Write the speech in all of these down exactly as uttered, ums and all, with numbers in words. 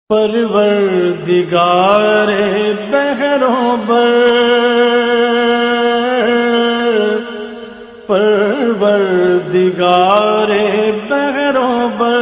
پروردگار بحروں بر، پروردگار بحروں بر۔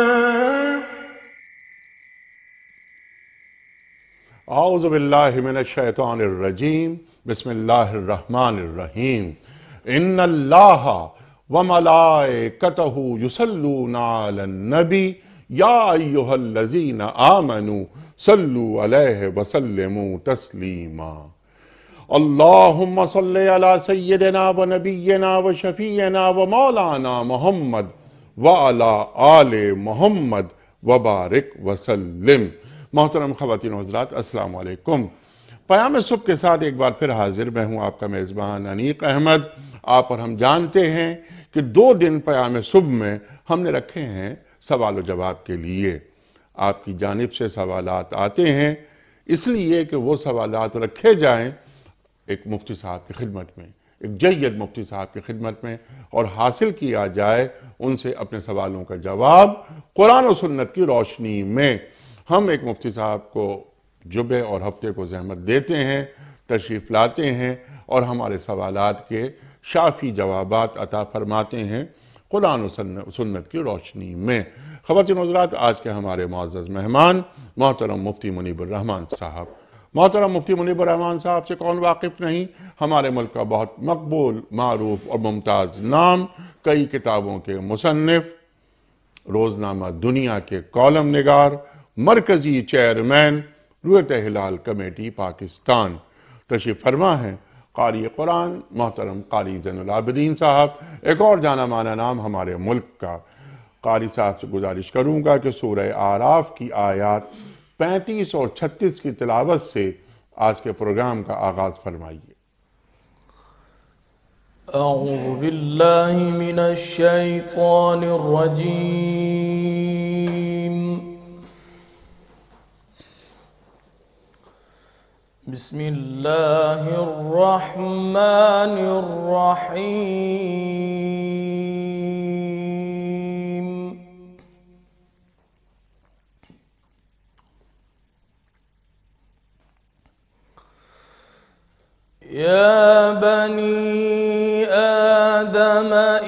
اعوذ باللہ من الشیطان الرجیم، بسم اللہ الرحمن الرحیم۔ ان اللہ وملائکتہ یصلون علی النبی یا ایہا الذین آمنوا صلوا علیہ وسلموا تسلیما۔ اللہم صلی علی سیدنا و نبینا و شفیعنا و مولانا محمد وعلی آل محمد وبارک وسلم۔ محترم خواتین و حضرات، السلام علیکم۔ پیام صبح کے ساتھ ایک بار پھر حاضر میں ہوں، آپ کا میزبان انیق احمد۔ آپ اور ہم جانتے ہیں کہ دو دن پیام صبح میں ہم نے رکھے ہیں سوال و جواب کے لیے۔ آپ کی جانب سے سوالات آتے ہیں، اس لیے کہ وہ سوالات رکھے جائیں ایک مفتی صاحب کی خدمت میں، ایک جید مفتی صاحب کی خدمت میں، اور حاصل کیا جائے ان سے اپنے سوالوں کا جواب قرآن و سنت کی روشنی میں۔ ہم ایک مفتی صاحب کو جمعے اور ہفتے کو زحمت دیتے ہیں، تشریف لاتے ہیں اور ہمارے سوالات کے شافی جوابات عطا فرماتے ہیں قرآن و سنت کی روشنی میں۔ خواتین و حضرات، آج کے ہمارے معزز مہمان محترم مفتی منیب الرحمان صاحب۔ محترم مفتی منیب الرحمان صاحب سے کون واقف نہیں؟ ہمارے ملک کا بہت مقبول، معروف اور ممتاز نام، کئی کتابوں کے مصنف، روزنامہ دنیا کے کالم نگار، مرکزی چیئرمین رویت ہلال کمیٹی پاکستان۔ تشریف فرما ہیں قاری قرآن محترم قاری زین العابدین صاحب، ایک اور جانا مانا نام ہمارے ملک کا۔ قاری صاحب سے گزارش کروں گا کہ سورہ اعراف کی آیات پینتیس اور چھتیس کی تلاوت سے آج کے پروگرام کا آغاز فرمائیے۔ اعوذ باللہ من الشیطان الرجیم، بسم اللہ الرحمن الرحیم۔ یا بنی آدم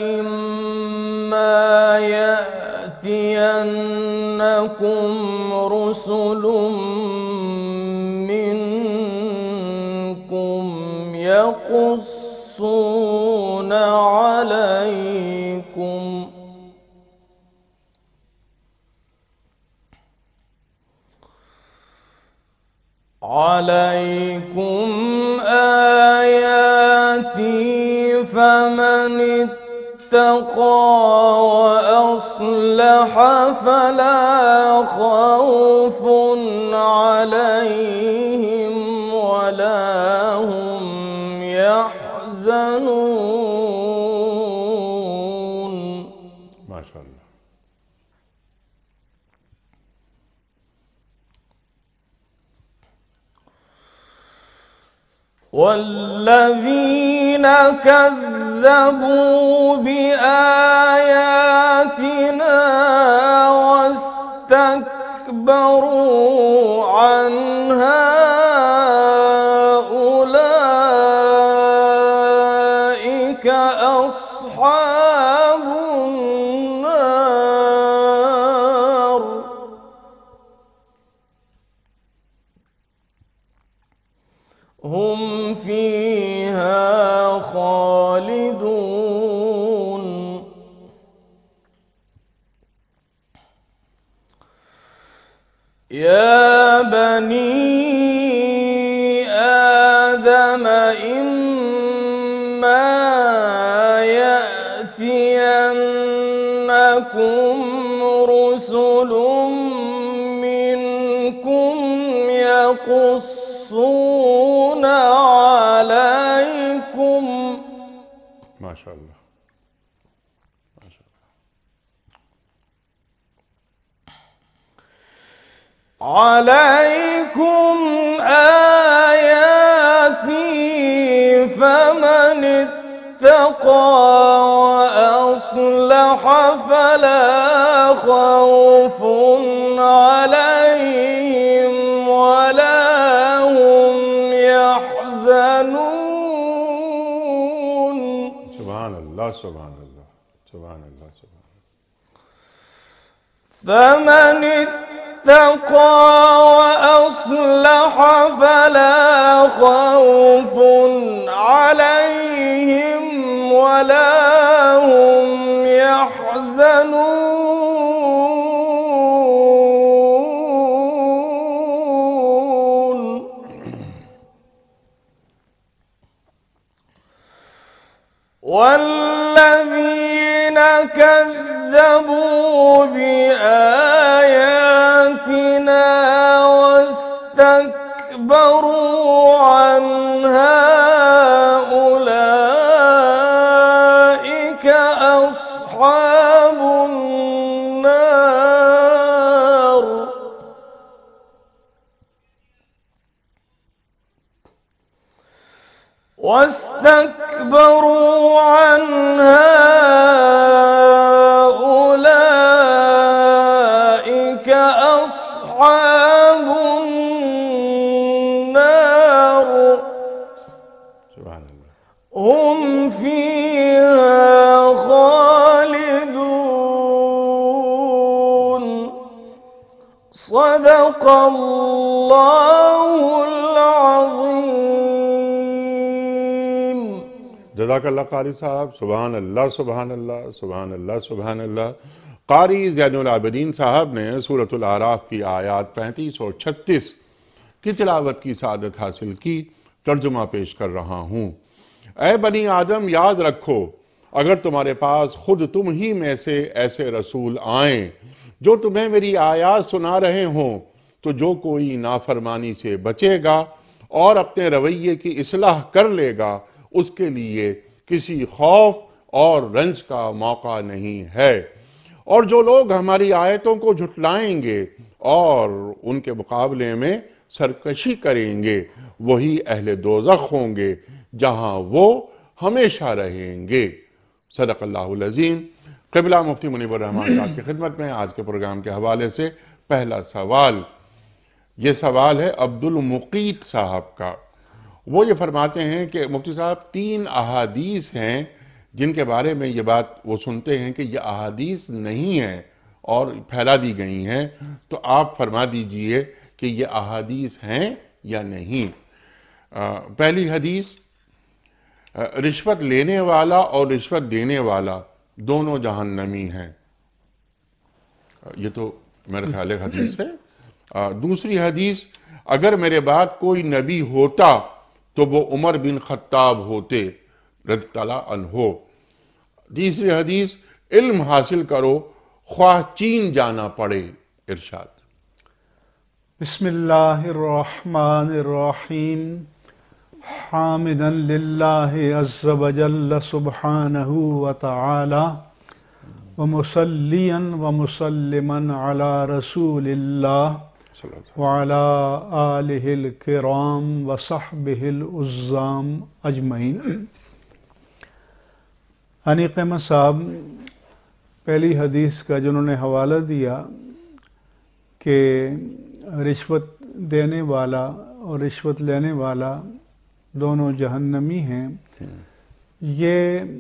اما یأتینکم رسل يقصون عليكم عليكم آياتي فمن اتقى وأصلح فلا خوف عليهم ولا هم يحزنون۔ ما شاء اللہ۔ والذين كذبوا بآياتنا واستكبروا عنها أصحاب النار هم فيها خالدون۔ يا بني آدم إما يأتينكم رسل منكم يقصون عليكم ما شاء اللہ ما شاء اللہ عليكم آياتي فمن اتقى وأصلح فلا خوف عليهم سبحان اللہ سبحان اللہ سبحان فمن اتقى وأصلح فلا خوف عليهم ولا هم يحزنون والذين كذبوا بآياتنا واستكبروا عنها أولئك أصحاب النار واستكبروا عنها أولئك أصحاب النار سبحان اللہ هم فيها خالدون صدق الله العظيم. جزاک اللہ قاری صاحب. سبحان اللہ سبحان اللہ سبحان اللہ سبحان اللہ. قاری زین العابدین صاحب نے سورۃ الاعراف کی آیات پینتیس اور چھتیس کی تلاوت کی سعادت حاصل کی. ترجمہ پیش کر رہا ہوں. اے بنی آدم، یاد رکھو اگر تمہارے پاس خود تم ہی میں سے ایسے رسول آئیں جو تمہیں میری آیات سنا رہے ہوں تو جو کوئی نافرمانی سے بچے گا اور اپنے رویے کی اصلاح کر لے گا اس کے لیے کسی خوف اور رنج کا موقع نہیں ہے. اور جو لوگ ہماری آیتوں کو جھٹلائیں گے اور ان کے مقابلے میں سرکشی کریں گے وہی اہل دوزخ ہوں گے جہاں وہ ہمیشہ رہیں گے. صدق اللہ العظیم. قبلہ مفتی منیب الرحمان صاحب کی خدمت میں آج کے پروگرام کے حوالے سے پہلا سوال. یہ سوال ہے عبد المقیت صاحب کا. وہ یہ فرماتے ہیں کہ مفتی صاحب تین احادیث ہیں جن کے بارے میں یہ بات وہ سنتے ہیں کہ یہ احادیث نہیں ہیں اور پھیلا دی گئی ہیں، تو آپ فرما دیجئے کہ یہ احادیث ہیں یا نہیں. پہلی حدیث، رشوت لینے والا اور رشوت دینے والا دونوں جہنمی ہیں. یہ تو میرے خیال ہے حدیث ہے. دوسری حدیث، اگر میرے بعد کوئی نبی ہوتا تو وہ عمر بن خطاب ہوتے رضی اللہ عنہ. تیسری حدیث، علم حاصل کرو خواہ چین جانا پڑے. ارشاد. بسم اللہ الرحمن الرحیم. حامدا للہ عز وجل سبحانہ وتعالی ومصلیا ومسلما علی رسول اللہ وعلى آلہ الکرام وصحبہ العظام اجمعین. انیق احمد صاحب پہلی حدیث کا جنہوں نے حوالہ دیا کہ رشوت دینے والا اور رشوت لینے والا دونوں جہنمی ہیں، یہ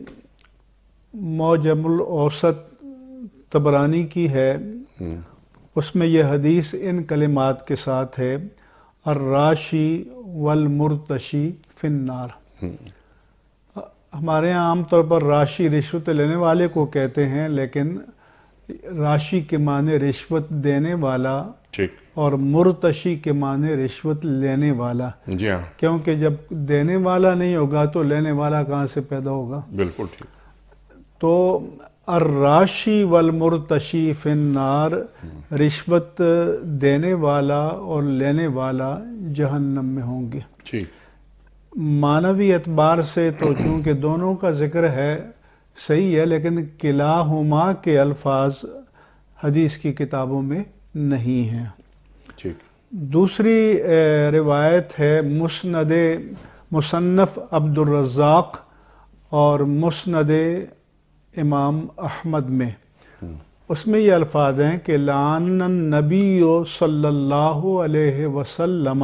معجم الاوسط طبرانی کی ہے. اس میں یہ حدیث ان کلمات کے ساتھ ہے: الراشی والمرتشی فی النار. ہمارے یہاں عام طور پر راشی رشوت لینے والے کو کہتے ہیں، لیکن راشی کے معنی رشوت دینے والا اور مرتشی کے معنی رشوت لینے والا. جی ہاں، کیونکہ جب دینے والا نہیں ہوگا تو لینے والا کہاں سے پیدا ہوگا؟ بالکل ٹھیک. تو الراشی والمرتشی فی النار، رشوت دینے والا اور لینے والا جہنم میں ہوں گے. ٹھیک. معنوی اعتبار سے تو چونکہ دونوں کا ذکر ہے صحیح ہے، لیکن کلاہما کے الفاظ حدیث کی کتابوں میں نہیں ہیں. ٹھیک. دوسری روایت ہے مسند مصنف عبد الرزاق اور مسند امام احمد میں. اس میں یہ الفاظ ہیں کہ لعن النبی صلی اللہ علیہ وسلم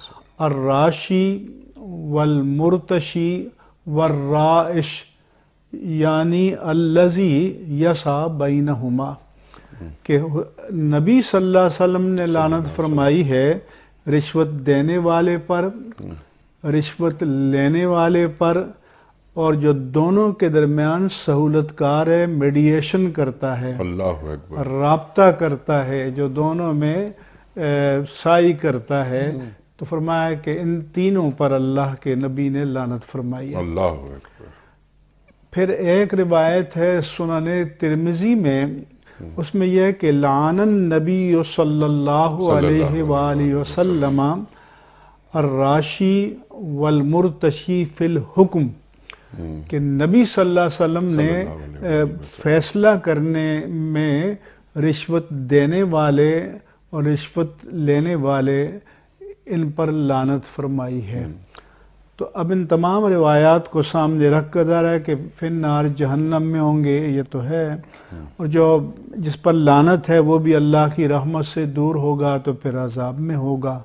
الراشی والمرتشی والرائش یعنی الذی یسع بینہما، کہ نبی صلی اللہ علیہ وسلم نے لعنت فرمائی ہے رشوت دینے والے پر، رشوت لینے والے پر، اور جو دونوں کے درمیان سہولت کار ہے، میڈیشن کرتا ہے، اللہ اکبر، رابطہ کرتا ہے، جو دونوں میں سائی کرتا ہے، تو فرمایا کہ ان تینوں پر اللہ کے نبی نے لعنت فرمائی ہے۔ اللہ اکبر۔ پھر ایک روایت ہے سنن ترمذی میں، اس میں یہ ہے کہ لعن النبی صلی اللہ علیہ وآلہ وسلم الراشی والمرتشی فی الحکم، کہ نبی صلی اللہ علیہ وسلم نے فیصلہ کرنے میں رشوت دینے والے اور رشوت لینے والے ان پر لعنت فرمائی ہے۔ تو اب ان تمام روایات کو سامنے رکھ کر جا رہا ہے کہ فی النار جہنم میں ہوں گے، یہ تو ہے، اور جو جس پر لعنت ہے وہ بھی اللہ کی رحمت سے دور ہوگا تو پھر عذاب میں ہوگا۔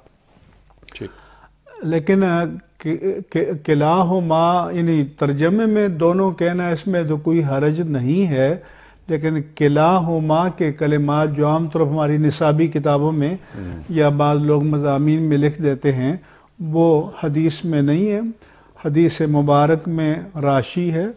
لیکن کلاہما، یعنی ترجمے میں دونوں کہنا اس میں تو کوئی حرج نہیں ہے، لیکن کلاہما کے کلمات جو عام طور ہماری نصابی کتابوں میں یا بعض لوگ مضامین میں لکھ دیتے ہیں وہ حدیث میں نہیں ہے۔ حدیث مبارک میں راشی ہے،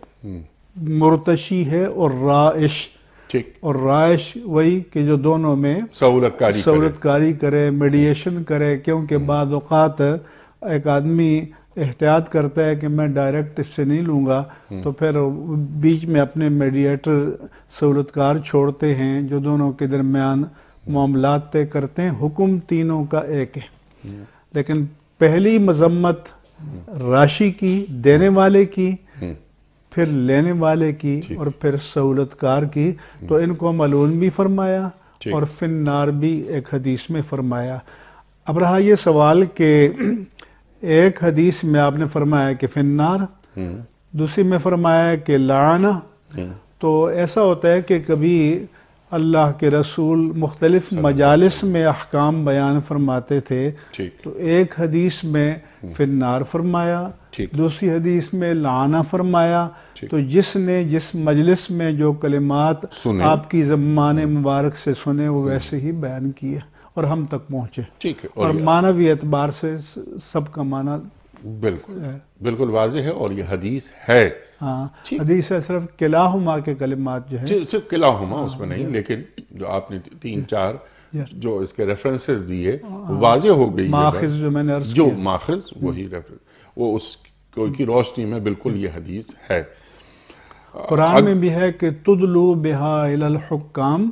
مرتشی ہے، اور رائش، اور رائش وہی کہ جو دونوں میں سہولت کاری سہولت کاری کرے، میڈیشن کرے، کیونکہ بعض اوقات ایک آدمی احتیاط کرتا ہے کہ میں ڈائریکٹ اس سے نہیں لوں گا، تو پھر بیچ میں اپنے میڈیٹر سہولت کار چھوڑتے ہیں جو دونوں کے درمیان معاملات طے کرتے ہیں۔ حکم تینوں کا ایک ہے، لیکن پہلی مذمت راشی کی، دینے والے کی، پھر لینے والے کی، اور پھر سہولت کار کی، تو ان کو ملعون بھی فرمایا اور فی النار بھی ایک حدیث میں فرمایا۔ اب رہا یہ سوال کہ ایک حدیث میں آپ نے فرمایا کہ فی النار، دوسری میں فرمایا کہ لعن، تو ایسا ہوتا ہے کہ کبھی اللہ کے رسول مختلف مجالس میں احکام بیان فرماتے تھے، تو ایک حدیث میں فی النار فرمایا، دوسری حدیث میں لعنہ فرمایا، تو جس نے جس مجلس میں جو کلمات آپ کی زبان مبارک سے سنے وہ ویسے ہی بیان کیے اور ہم تک پہنچے، اور معنوی اعتبار سے سب کا معنی بالکل بالکل واضح ہے، اور یہ حدیث ہے۔ ہاں، حدیث ہے، صرف کلاہما کے کلمات جو ہے، صرف کلاہما اس میں نہیں، لیکن جو آپ نے تین چار جو اس کے ریفرنسز دیے واضح ہو گئی، ماخذ جو میں نے عرض جو ماخذ وہی ریفرنس، وہ اس کی روشنی میں بالکل یہ حدیث ہے۔ قرآن میں بھی ہے کہ تدلو بہا الی الحکام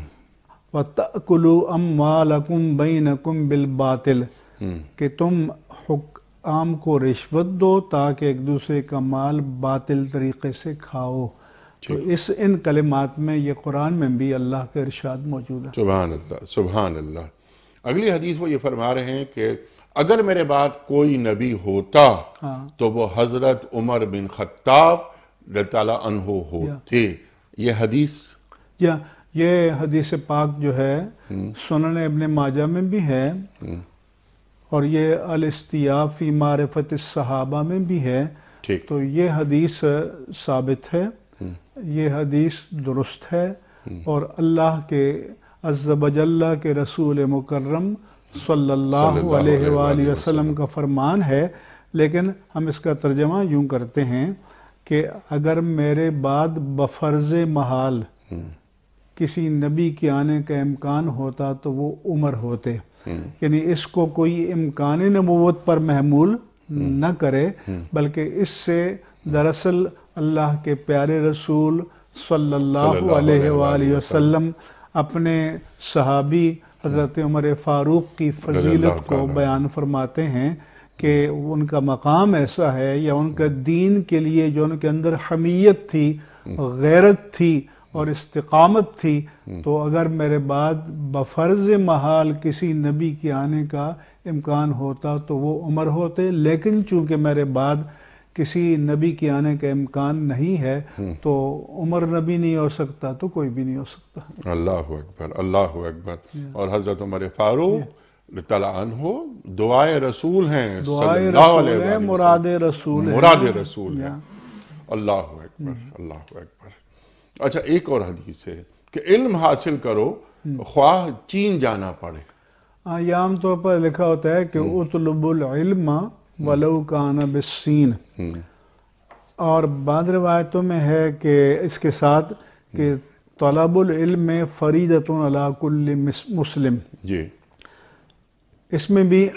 وَتَأْكُلُوا أَمْوَالَكُمْ بَيْنَكُمْ بِالْبَاطِلِ، کہ تم حکام کو رشوت دو تاکہ ایک دوسرے کا مال باطل طریقے سے کھاؤ۔ تو اس ان کلمات میں یہ قرآن میں بھی اللہ کا ارشاد موجود ہے۔ سبحان اللہ، سبحان اللہ۔ اگلی حدیث وہ یہ فرما رہے ہیں کہ اگر میرے بعد کوئی نبی ہوتا تو وہ حضرت عمر بن خطاب رضی اللہ عنہ ہوتے۔ یہ حدیث یا یہ حدیث پاک جو ہے سنن ابن ماجہ میں بھی ہے، اور یہ الاستیاب فی معرفت الصحابہ میں بھی ہے، تو یہ حدیث ثابت ہے، یہ حدیث درست ہے، اور اللہ کے عز و جل کے رسول مکرم صلی اللہ علیہ وآلہ وسلم کا فرمان ہے۔ لیکن ہم اس کا ترجمہ یوں کرتے ہیں کہ اگر میرے بعد بفرض محال کسی نبی کے آنے کا امکان ہوتا تو وہ عمر ہوتے، یعنی اس کو کوئی امکان نبوت پر محمول نہ کرے، بلکہ اس سے دراصل اللہ کے پیارے رسول صلی اللہ علیہ وآلہ وسلم اپنے صحابی حضرت عمر فاروق کی فضیلت کو بیان فرماتے ہیں کہ ان کا مقام ایسا ہے، یا ان کا دین کے لیے جو ان کے اندر حمیت تھی، غیرت تھی اور استقامت تھی، تو اگر میرے بعد بفرض محال کسی نبی کے آنے کا امکان ہوتا تو وہ عمر ہوتے، لیکن چونکہ میرے بعد کسی نبی کے آنے کا امکان نہیں ہے تو عمر نبی نہیں ہو سکتا تو کوئی بھی نہیں ہو سکتا۔ اللہ اکبر، اللہ اکبر۔ اور حضرت عمر فاروق رضی اللہ عنہ دعائے رسول ہیں، دعائے رسول ہیں، مراد رسول ہیں، مراد رسول ہیں، اللہ اکبر، اللہ اکبر۔ اچھا ایک اور حدیث ہے کہ علم حاصل کرو خواہ چین جانا پڑے۔ ہاں، یہ عام طور پر لکھا ہوتا ہے کہ اطلب العلم ولو کان بالسین، اور بعض روایتوں میں ہے کہ اس کے ساتھ کہ طلب العلم فریضۃ علی کل مسلم۔ جی، اس میں بھی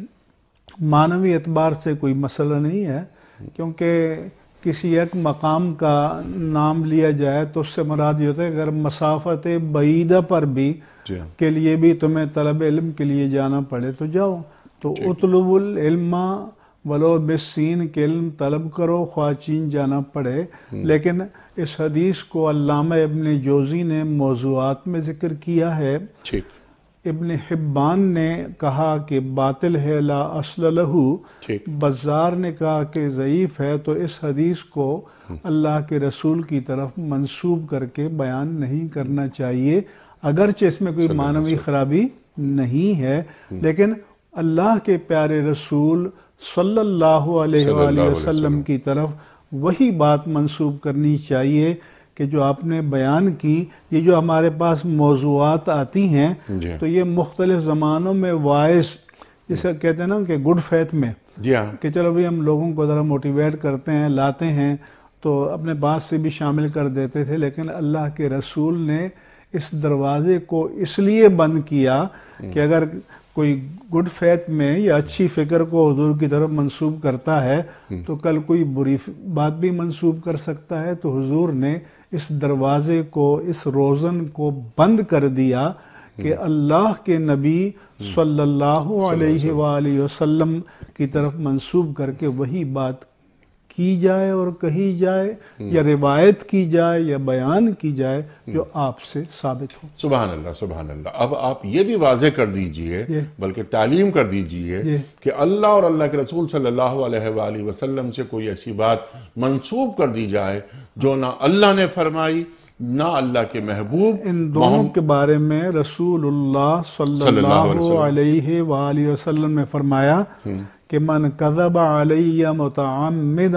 معنوی اعتبار سے کوئی مسئلہ نہیں ہے، کیونکہ کسی ایک مقام کا نام لیا جائے تو اس سے مراد یہ ہوتا ہے کہ اگر مسافت بعیدہ پر بھی جی کے لیے بھی تمہیں طلب علم کے لیے جانا پڑے تو جاؤ۔ تو اطلب العلم ولو بالسین، کے علم طلب کرو خواہ چین جانا پڑے۔ لیکن اس حدیث کو علامہ ابن جوزی نے موضوعات میں ذکر کیا ہے، ٹھیک، ابن حبان نے کہا کہ باطل ہے لا اصل لہ، ٹھیک، بزار نے کہا کہ ضعیف ہے، تو اس حدیث کو اللہ کے رسول کی طرف منسوب کر کے بیان نہیں کرنا چاہیے، اگرچہ اس میں کوئی معنوی خرابی نہیں ہے، لیکن اللہ کے پیارے رسول صلی اللہ علیہ وآلہ وسلم کی طرف وہی بات منسوب کرنی چاہیے کہ جو آپ نے بیان کی۔ یہ جو ہمارے پاس موضوعات آتی ہیں تو یہ مختلف زمانوں میں وائس، جسے کہتے ہیں نا کہ گڈ فیتھ میں، جی ہاں، کہ چلو بھی ہم لوگوں کو ذرا موٹیویٹ کرتے ہیں، لاتے ہیں، تو اپنے بات سے بھی شامل کر دیتے تھے، لیکن اللہ کے رسول نے اس دروازے کو اس لیے بند کیا کہ اگر کوئی گڈ فیتھ میں یا اچھی فکر کو حضور کی طرف منسوب کرتا ہے تو کل کوئی بری بات بھی منسوب کر سکتا ہے، تو حضور نے اس دروازے کو، اس روزن کو بند کر دیا کہ اللہ کے نبی صلی اللہ علیہ وآلہ وسلم کی طرف منسوب کر کے وہی بات کی جائے اور کہی جائے، یا روایت کی جائے یا بیان کی جائے جو آپ سے ثابت ہو۔ سبحان اللہ، سبحان اللہ۔ اب آپ یہ بھی واضح کر دیجئے، بلکہ تعلیم کر دیجئے کہ اللہ اور اللہ کے رسول صلی اللہ علیہ وآلہ وسلم سے کوئی ایسی بات منسوب کر دی جائے جو نہ اللہ نے فرمائی نہ اللہ کے محبوب، ان دونوں کے بارے میں رسول اللہ صلی اللہ علیہ وآلہ وسلم نے فرمایا کہ من کذب علی متعمدا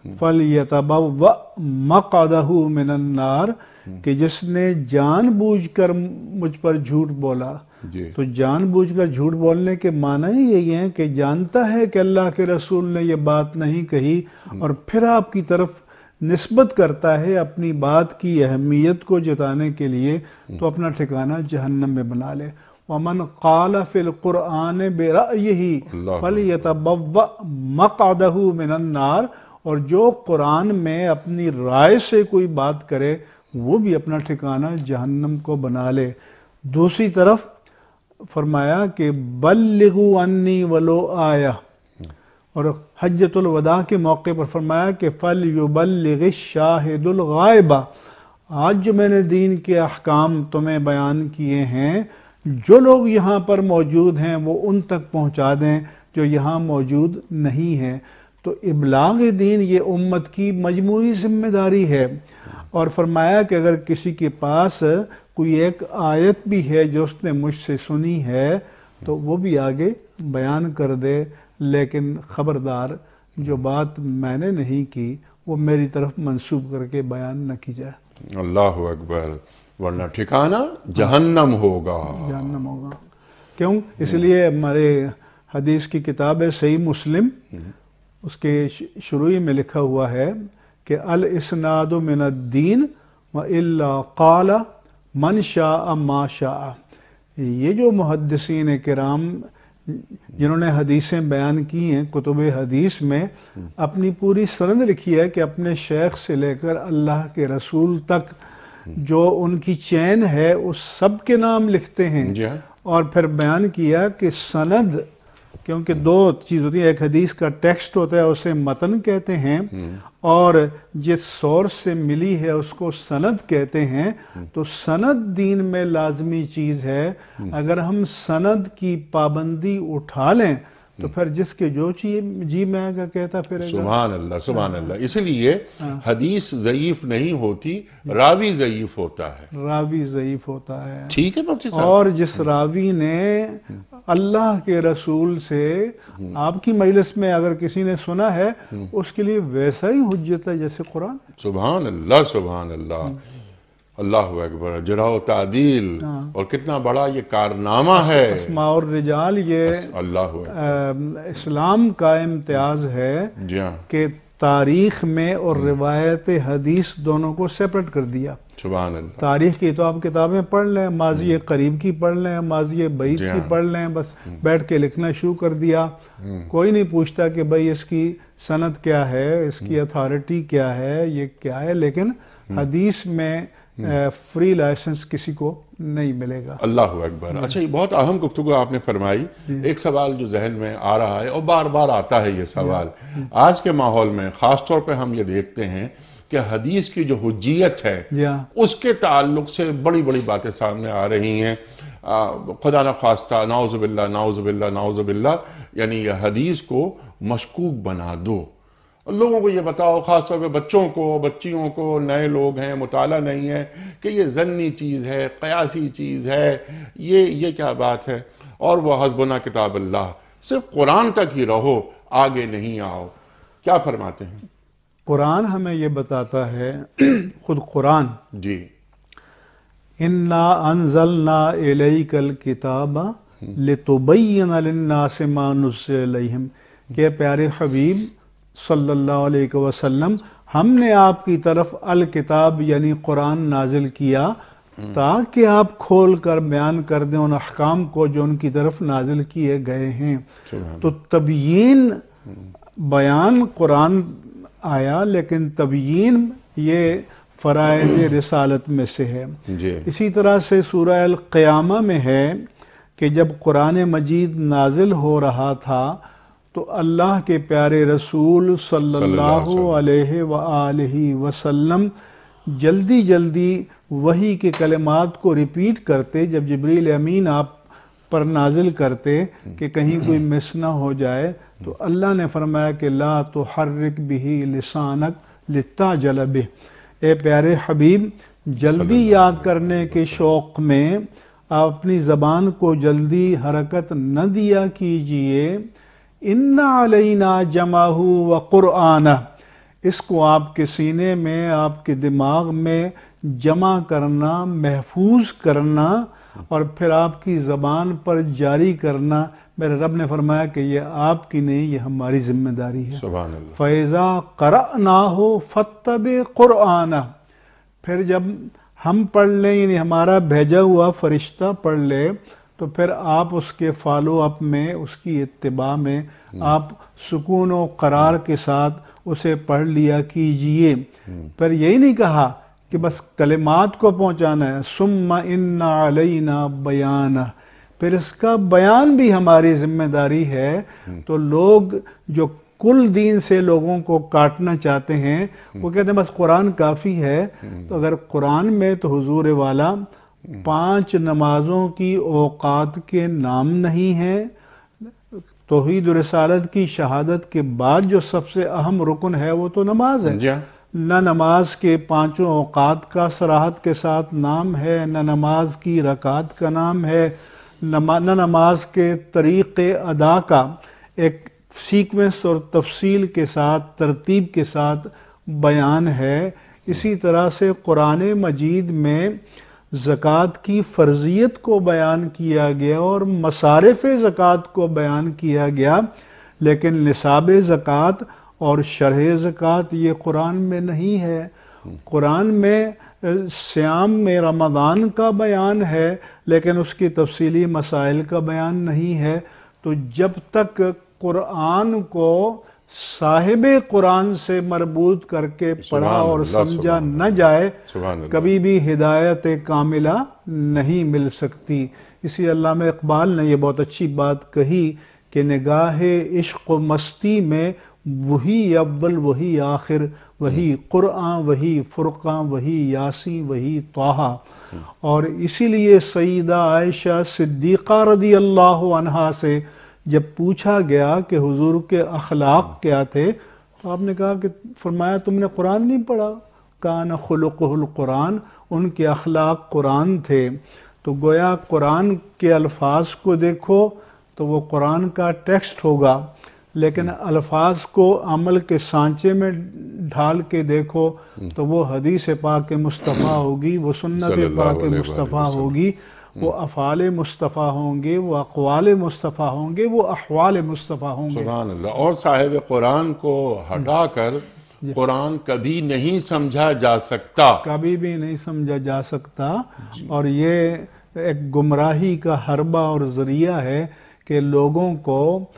فلیتبوأ مقعدہ من النار، کہ جس نے جان بوجھ کر مجھ پر جھوٹ بولا، تو جان بوجھ کر جھوٹ بولنے کے معنی ہی یہی ہے کہ جانتا ہے کہ اللہ کے رسول نے یہ بات نہیں کہی اور پھر آپ کی طرف نسبت کرتا ہے اپنی بات کی اہمیت کو جتانے کے لیے، تو اپنا ٹھکانہ جہنم میں بنا لے۔ وَمَنْ قَالَ فِي الْقُرْآنِ بِرَأْيِهِ فَلْيَتَبَوَّأْ مَقْعَدَهُ مِنَ النَّارِ، اور جو قرآن میں اپنی رائے سے کوئی بات کرے وہ بھی اپنا ٹھکانہ جہنم کو بنا لے۔ دوسری طرف فرمایا کہ بلغوا انی ولو آیہ، اور حجۃ الوداع کے موقع پر فرمایا کہ فَلْيُبَلِّغِ الشَّاهِدُ الْغَائِبَ، آج جو میں نے دین کے احکام تمہیں بیان کیے ہیں، جو لوگ یہاں پر موجود ہیں وہ ان تک پہنچا دیں جو یہاں موجود نہیں ہیں۔ تو ابلاغ دین یہ امت کی مجموعی ذمہ داری ہے، اور فرمایا کہ اگر کسی کے پاس کوئی ایک آیت بھی ہے جو اس نے مجھ سے سنی ہے تو وہ بھی آگے بیان کر دے، لیکن خبردار جو بات میں نے نہیں کی وہ میری طرف منسوب کر کے بیان نہ کی جائے۔ اللہ اکبر، ورنہ ٹھکانہ جہنم ہوگا، جہنم ہوگا۔ کیوں؟ اس لیے ہمارے حدیث کی کتاب ہے صحیح مسلم، اس کے شروع میں لکھا ہوا ہے کہ الاسناد من الدین والا قال من شاء ما شاء۔ یہ جو محدثین کرام جنہوں نے حدیثیں بیان کی ہیں کتب حدیث میں، اپنی پوری سند لکھی ہے کہ اپنے شیخ سے لے کر اللہ کے رسول تک جو ان کی چین ہے اس سب کے نام لکھتے ہیں، اور پھر بیان کیا کہ سند، کیونکہ دو چیز ہوتی ہے، ایک حدیث کا ٹیکسٹ ہوتا ہے اسے متن کہتے ہیں، اور جس سورس سے ملی ہے اس کو سند کہتے ہیں۔ تو سند دین میں لازمی چیز ہے، اگر ہم سند کی پابندی اٹھا لیں تو پھر جس کے جو چیز جی میں گا کہتا پھر سبحان اللہ سبحان اللہ. اسی لیے حدیث ضعیف نہیں ہوتی، راوی ضعیف ہوتا ہے. راوی ضعیف ہوتا ہے. ٹھیک ہے مفتی صاحب. اور جس راوی نے اللہ کے رسول سے آپ کی مجلس میں اگر کسی نے سنا ہے اس کے لیے ویسا ہی حجت ہے جیسے قرآن. سبحان اللہ سبحان اللہ. اللہ اکبر. جرح و تعدیل اور کتنا بڑا یہ کارنامہ ہے. اسماء الرجال یہ اللہ اسلام کا امتیاز ہے کہ تاریخ میں اور روایت حدیث دونوں کو سیپریٹ کر دیا. سبحان اللہ. تاریخ کی تو آپ کتابیں پڑھ لیں، ماضی قریب کی پڑھ لیں، ماضی بعید کی پڑھ لیں، بس بیٹھ کے لکھنا شروع کر دیا. کوئی نہیں پوچھتا کہ بھئی اس کی سند کیا ہے، اس کی اتھارٹی کیا ہے، یہ کیا ہے. لیکن حدیث میں فری لائسنس کسی کو نہیں ملے گا. اللہ اکبر. اچھا، یہ بہت اہم گفتگو آپ نے فرمائی. ایک سوال جو ذہن میں آ رہا ہے اور بار بار آتا ہے یہ سوال، آج کے ماحول میں خاص طور پہ ہم یہ دیکھتے ہیں کہ حدیث کی جو حجیت ہے اس کے تعلق سے بڑی بڑی باتیں سامنے آ رہی ہیں. خدا نخواستہ نعوذ باللہ نعوذ باللہ نعوذ باللہ، یعنی یہ حدیث کو مشکوک بنا دو. لوگوں کو یہ بتاؤ، خاص طور پہ بچوں کو، بچیوں کو، نئے لوگ ہیں، مطالعہ نہیں ہے، کہ یہ ظنی چیز ہے، قیاسی چیز ہے، یہ یہ کیا بات ہے. اور وہ حسبنا کتاب اللہ، صرف قرآن تک ہی رہو، آگے نہیں آؤ. کیا فرماتے ہیں؟ قرآن ہمیں یہ بتاتا ہے، خود قرآن جی اِنَّا أَنزَلْنَا إِلَيْكَ الْكِتَابَ لِتُبَيِّنَ لِلنَّاسِ مَا نُزِّلَ إِلَيْهِمْ کہ پیارے حبیب صلی اللہ علیہ وسلم، ہم نے آپ کی طرف الکتاب یعنی قرآن نازل کیا تاکہ آپ کھول کر بیان کر دیں ان احکام کو جو ان کی طرف نازل کیے گئے ہیں. تو تبیین بیان قرآن آیا، لیکن تبیین یہ فرائض رسالت میں سے ہے. اسی طرح سے سورہ القیامہ میں ہے کہ جب قرآن مجید نازل ہو رہا تھا تو اللہ کے پیارے رسول صلی اللہ علیہ وآلہ وسلم جلدی جلدی وحی کے کلمات کو ریپیٹ کرتے جب جبریل امین آپ پر نازل کرتے کہ کہیں کوئی مس نہ ہو جائے. تو اللہ نے فرمایا کہ لا تحرک بہ لسانک لتعجل بہ، اے پیارے حبیب جلدی یاد کرنے کے شوق میں آپ اپنی زبان کو جلدی حرکت نہ دیا کیجئے. ان علینا جمعہ و قرآنہ، اس کو آپ کے سینے میں، آپ کے دماغ میں جمع کرنا، محفوظ کرنا اور پھر آپ کی زبان پر جاری کرنا. میرے رب نے فرمایا کہ یہ آپ کی نہیں، یہ ہماری ذمہ داری ہے. سبحان اللہ. فَإِذَا قَرَأْنَاهُ فَاتَّبِعْ قُرْآنَهُ، پھر جب ہم پڑھ لیں یعنی ہمارا بھیجا ہوا فرشتہ پڑھ لے تو پھر آپ اس کے فالو اپ میں، اس کی اتباع میں آپ سکون و قرار کے ساتھ اسے پڑھ لیا کیجئے. پھر یہی نہیں کہا کہ بس کلمات کو پہنچانا ہے، ثم ان علینا بیانہ، پھر اس کا بیان بھی ہماری ذمہ داری ہے. تو لوگ جو کل دین سے لوگوں کو کاٹنا چاہتے ہیں وہ کہتے ہیں بس قرآن کافی ہے. تو اگر قرآن میں تو حضور والا پانچ نمازوں کی اوقات کے نام نہیں ہیں. توحید و رسالت کی شہادت کے بعد جو سب سے اہم رکن ہے وہ تو نماز ہے. نہ نماز کے پانچوں اوقات کا صراحت کے ساتھ نام ہے، نہ نماز کی رکعت کا نام ہے، نہ نماز کے طریقے ادا کا ایک سیکوینس اور تفصیل کے ساتھ، ترتیب کے ساتھ بیان ہے. اسی طرح سے قرآن مجید میں زکوٰۃ کی فرضیت کو بیان کیا گیا اور مصارف زکوٰۃ کو بیان کیا گیا، لیکن نصاب زکوٰۃ اور شرح زکوٰۃ یہ قرآن میں نہیں ہے. قرآن میں صیام میں رمضان کا بیان ہے لیکن اس کی تفصیلی مسائل کا بیان نہیں ہے. تو جب تک قرآن کو صاحب قرآن سے مربوط کر کے پڑھا اور سمجھا نہ جائے کبھی بھی ہدایت کاملہ نہیں مل سکتی. اسی علامہ اقبال نے یہ بہت اچھی بات کہی کہ نگاہ عشق و مستی میں وہی اول وہی آخر، وہی قرآن وہی فرقان وہی یاسین وہی طٰہٰ. اور اسی لیے سیدہ عائشہ صدیقہ رضی اللہ عنہا سے جب پوچھا گیا کہ حضور کے اخلاق کیا تھے تو آپ نے کہا کہ فرمایا تم نے قرآن نہیں پڑھا، کان خلقہ القرآن، ان کے اخلاق قرآن تھے۔ تو گویا قرآن کے الفاظ کو دیکھو تو وہ قرآن کا ٹیکسٹ ہوگا، لیکن الفاظ کو عمل کے سانچے میں ڈھال کے دیکھو تو وہ حدیث پاک مصطفیٰ ہوگی، وہ سنت پاک مصطفیٰ ہوگی، وہ افعال مصطفیٰ ہوں گے، وہ اقوال مصطفیٰ ہوں گے، وہ احوال مصطفیٰ ہوں گے۔ سبحان اللہ۔ اور صاحب قرآن کو ہٹا کر قرآن کبھی نہیں سمجھا جا سکتا، کبھی بھی نہیں سمجھا جا سکتا، اور یہ ایک گمراہی کا حربہ اور ذریعہ ہے کہ لوگوں کو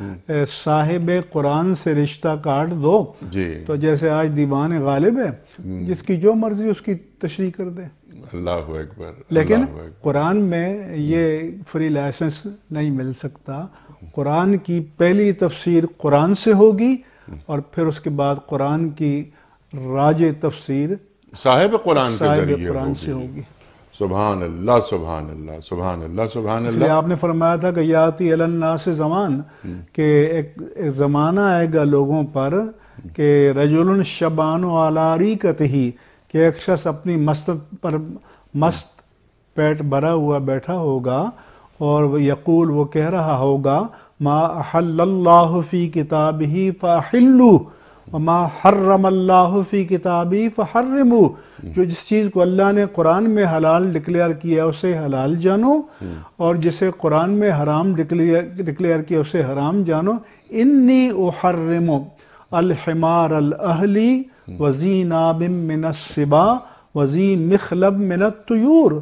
صاحب قرآن سے رشتہ کاٹ دو۔ جی تو جیسے آج دیوان غالب ہے، جس کی جو مرضی اس کی تشریح کر دے۔ اللہ اکبر۔ لیکن قرآن میں یہ فری لائسنس نہیں مل سکتا۔ قرآن کی پہلی تفسیر قرآن سے ہوگی اور پھر اس کے بعد قرآن کی راج تفسیر صاحب قرآن کے صاحب ذریعے قرآن سے ہوگی۔ سبحان اللہ سبحان اللہ سبحان اللہ سبحان اس لیے اللہ۔ آپ نے فرمایا تھا کہ یاتی علی الناس زمان، کہ ایک ایک زمانہ آئے گا لوگوں پر کہ رجل شبان علی ریقتہ، کہ ایک شخص اپنی مستد پر مست پیٹ بھرا ہوا بیٹھا ہوگا اور وہ یقول، وہ کہہ رہا ہوگا ما احل اللہ فی کتابہ فاحلوا وما حرم اللہ فی کتابہ فحرموا، جو جس چیز کو اللہ نے قرآن میں حلال ڈکلیئر کیا اسے حلال جانو، اور جسے قرآن میں حرام ڈکلیئر کیا اسے حرام جانو۔ انی احرم الحمار الاہلی وذی ناب من السباع وذی مخلب من الطیور،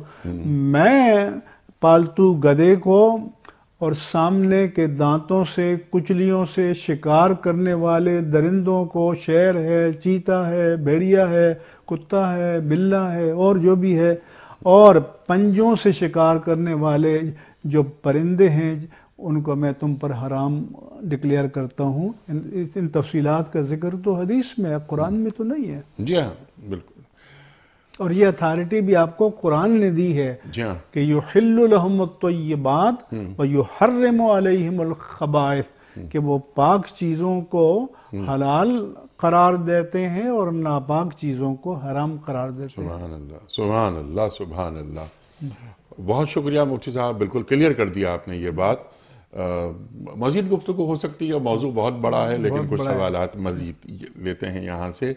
میں پالتو گدھے کو اور سامنے کے دانتوں سے کچلیوں سے شکار کرنے والے درندوں کو، شیر ہے، چیتا ہے، بھیڑیا ہے، کتا ہے، بلہ ہے اور جو بھی ہے، اور پنجوں سے شکار کرنے والے جو پرندے ہیں ان کو میں تم پر حرام ڈکلیئر کرتا ہوں۔ ان, ان تفصیلات کا ذکر تو حدیث میں ہے، قرآن میں تو نہیں ہے۔ جی ہاں بالکل۔ اور یہ اتھارٹی بھی آپ کو قرآن نے دی ہے جی ہاں کہ یحل لہم الطیبات ویحرم علیہم الخبائث، کہ وہ پاک چیزوں کو حلال قرار دیتے ہیں اور ناپاک چیزوں کو حرام قرار دیتے ہیں۔ سبحان اللہ سبحان اللہ سبحان اللہ۔ بہت شکریہ مفتی صاحب، بالکل کلیئر کر دیا آپ نے یہ بات۔ مزید گفتگو ہو سکتی ہے، موضوع بہت بڑا ہے، لیکن کچھ سوالات مزید لیتے ہیں یہاں سے۔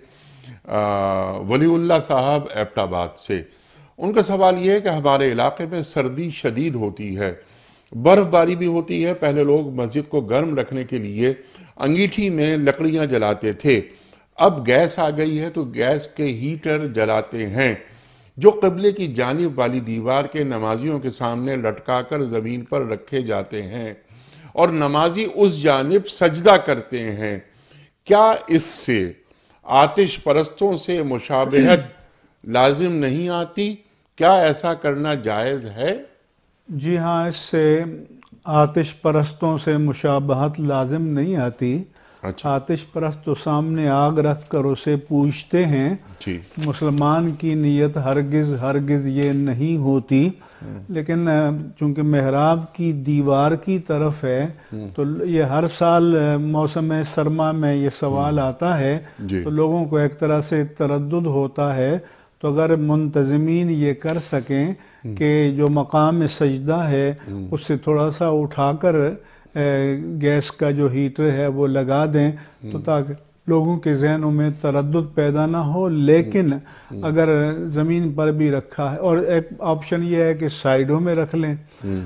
ولی اللہ صاحب ایبٹ آباد سے، ان کا سوال یہ ہے کہ ہمارے علاقے میں سردی شدید ہوتی ہے، برف باری بھی ہوتی ہے۔ پہلے لوگ مسجد کو گرم رکھنے کے لیے انگیٹھی میں لکڑیاں جلاتے تھے، اب گیس آ گئی ہے تو گیس کے ہیٹر جلاتے ہیں، جو قبلے کی جانب والی دیوار کے نمازیوں کے سامنے لٹکا کر زمین پر رکھے جاتے ہیں اور نمازی اس جانب سجدہ کرتے ہیں۔ کیا اس سے آتش پرستوں سے مشابہت لازم نہیں آتی؟ کیا ایسا کرنا جائز ہے؟ جی ہاں، اس سے آتش پرستوں سے مشابہت لازم نہیں آتی۔ اچھا، آتش پرست تو سامنے آگ رکھ کر اسے پوجتے ہیں، جی مسلمان کی نیت ہرگز ہرگز یہ نہیں ہوتی، لیکن چونکہ محراب کی دیوار کی طرف ہے تو یہ ہر سال موسم سرما میں یہ سوال آتا ہے، جی تو لوگوں کو ایک طرح سے تردد ہوتا ہے۔ تو اگر منتظمین یہ کر سکیں کہ جو مقام سجدہ ہے اس سے تھوڑا سا اٹھا کر گیس کا جو ہیٹر ہے وہ لگا دیں تو تاکہ لوگوں کے ذہنوں میں تردد پیدا نہ ہو۔ لیکن اگر زمین پر بھی رکھا ہے، اور ایک آپشن یہ ہے کہ سائیڈوں میں رکھ لیں،